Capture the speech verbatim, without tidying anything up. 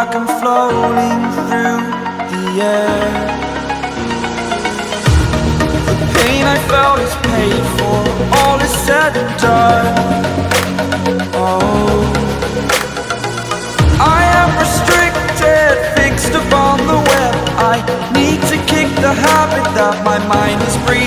like I'm floating through the air. The pain I felt is paid for, all is said and done. Oh, I am restricted, fixed upon the web. I need to kick the habit that my mind is breathing.